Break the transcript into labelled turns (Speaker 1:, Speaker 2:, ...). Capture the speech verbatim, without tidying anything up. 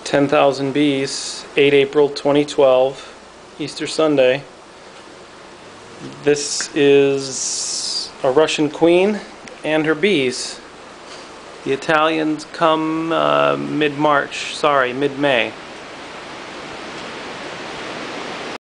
Speaker 1: ten thousand Bees, eighth April twenty twelve, Easter Sunday. This is a Russian queen and her bees. The Italians come uh, mid-March, sorry, mid-May.